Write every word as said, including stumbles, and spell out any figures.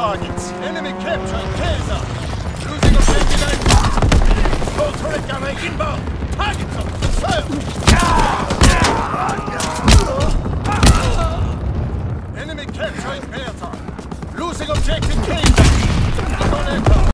targets. Enemy capturing Kaiser. Losing objective Alpha. Full turret gunner inbound. Targets up to serve. Enemy capturing Bertha. Losing objective Kaiser.